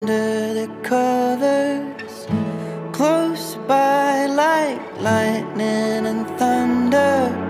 Under the covers, close by like lightning and thunder.